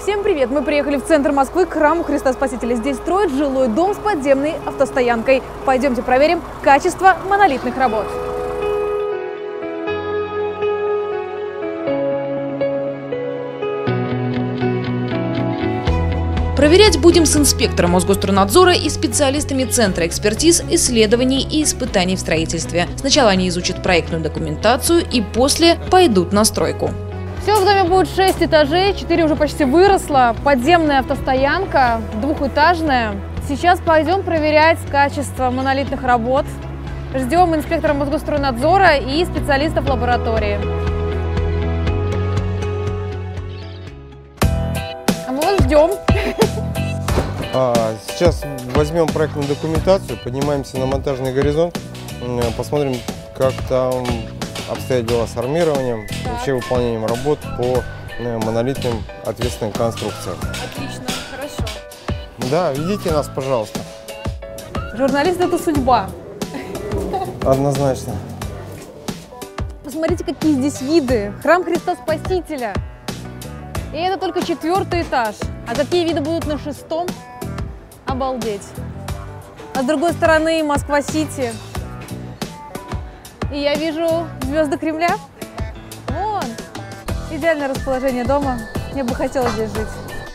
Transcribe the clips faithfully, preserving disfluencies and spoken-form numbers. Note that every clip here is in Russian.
Всем привет! Мы приехали в центр Москвы к храму Христа Спасителя. Здесь строят жилой дом с подземной автостоянкой. Пойдемте проверим качество монолитных работ. Проверять будем с инспектором Мосгостройнадзора и специалистами Центра экспертиз, исследований и испытаний в строительстве. Сначала они изучат проектную документацию и после пойдут на стройку. Все, в доме будет шесть этажей, четыре уже почти выросло, подземная автостоянка, двухэтажная. Сейчас пойдем проверять качество монолитных работ. Ждем инспектора Мосгостройнадзора и специалистов лаборатории. А мы вас ждем. Сейчас возьмем проектную документацию, поднимаемся на монтажный горизонт, посмотрим, как там обстоят дела с армированием, так. Вообще выполнением работ по монолитным ответственным конструкциям. Отлично, хорошо. Да, ведите нас, пожалуйста. Журналист – это судьба. Однозначно. Посмотрите, какие здесь виды. Храм Христа Спасителя. И это только четвертый этаж. А какие виды будут на шестом? Обалдеть. А с другой стороны Москва-Сити. И я вижу звезды Кремля. Вон. Идеальное расположение дома. Мне бы хотелось здесь жить.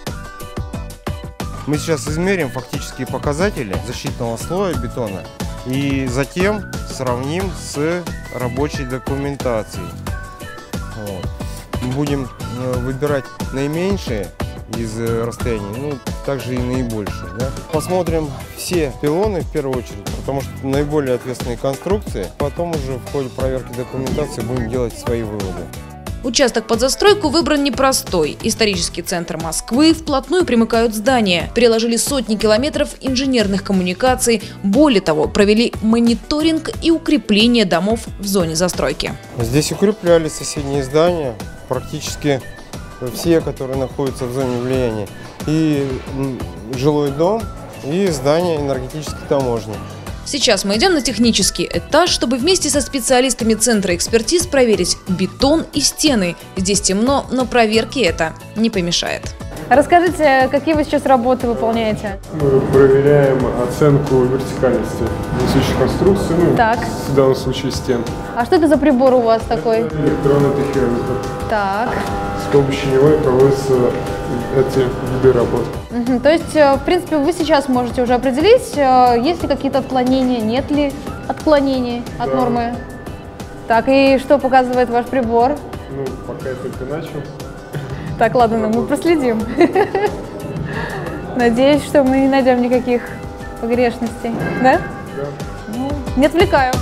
Мы сейчас измерим фактические показатели защитного слоя бетона и затем сравним с рабочей документацией. Вот. Мы будем выбирать наименьшие из расстояний, ну, также и наибольшие. Да? Посмотрим все пилоны в первую очередь, потому что наиболее ответственные конструкции. Потом уже в ходе проверки документации будем делать свои выводы. Участок под застройку выбран непростой. Исторический центр Москвы, вплотную примыкают здания. Переложили сотни километров инженерных коммуникаций. Более того, провели мониторинг и укрепление домов в зоне застройки. Здесь укрепляли соседние здания, практически все, которые находятся в зоне влияния. И жилой дом, и здание энергетической таможни. Сейчас мы идем на технический этаж, чтобы вместе со специалистами Центра экспертиз проверить бетон и стены. Здесь темно, но проверке это не помешает. Расскажите, какие вы сейчас работы выполняете? Мы проверяем оценку вертикальности несущих конструкций, ну, так. в данном случае стен. А что это за прибор у вас такой? Это электронный тахиометр. Так. С помощью него проводятся эти виды работ. Угу. То есть, в принципе, вы сейчас можете уже определить, есть ли какие-то отклонения, нет ли отклонений от да. нормы. Так, и что показывает ваш прибор? Ну, пока я только начал. Так, ладно, мы проследим. Надеюсь, что мы не найдем никаких погрешностей. Да? Да. Ну, не отвлекаю.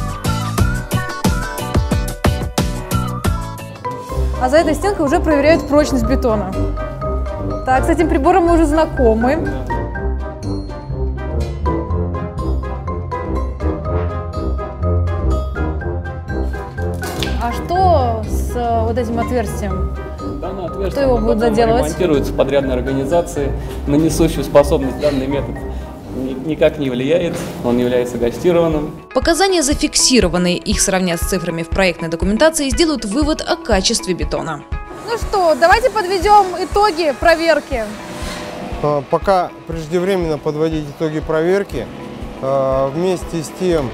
А за этой стенкой уже проверяют прочность бетона. Так, с этим прибором мы уже знакомы. А что с вот этим отверстием? Данное отверстие Кто его будет заделывать? Ремонтируется в подрядной организации. На несущую способность данный метод никак не влияет, он является гастированным. Показания зафиксированные, их сравнят с цифрами в проектной документации и сделают вывод о качестве бетона. Ну что, давайте подведем итоги проверки. Пока преждевременно подводить итоги проверки. Вместе с тем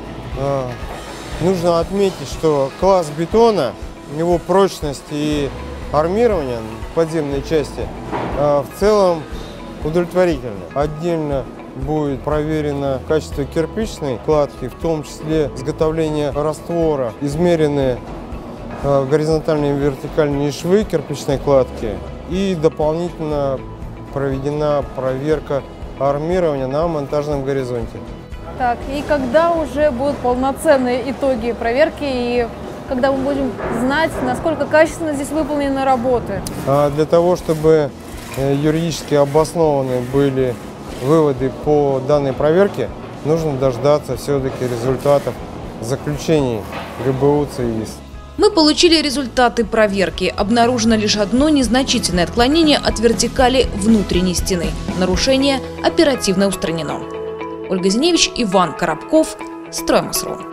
нужно отметить, что класс бетона, его прочность и армирование в подземной части в целом удовлетворительно. Отдельно будет проверено качество кирпичной кладки, в том числе изготовление раствора, измерены горизонтальные и вертикальные швы кирпичной кладки и дополнительно проведена проверка армирования на монтажном горизонте. Так, и когда уже будут полноценные итоги проверки и когда мы будем знать, насколько качественно здесь выполнены работы? Для того, чтобы юридически обоснованы были выводы по данной проверке, нужно дождаться все-таки результатов заключений ГБУ ЦИИС. Мы получили результаты проверки. Обнаружено лишь одно незначительное отклонение от вертикали внутренней стены. Нарушение оперативно устранено. Ольга Зиневич, Иван Коробков, Строймас точка ру.